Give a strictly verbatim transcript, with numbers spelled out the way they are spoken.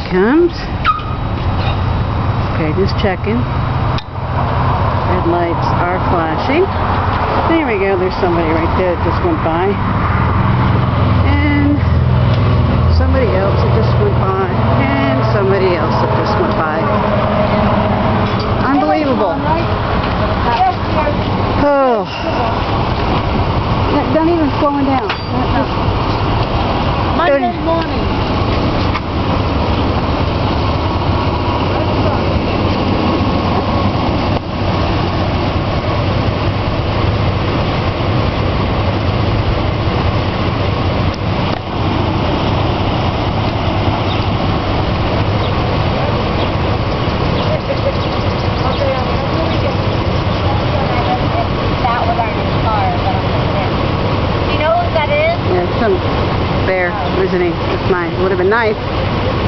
comes. Okay, just checking. Red lights are flashing. There we go. There's somebody right there that just went by. And somebody else that just went by. And somebody else that just went by. Unbelievable. Oh. Don't even slowing down. Monday morning. Some bear visiting. It's mine. Would have been nice.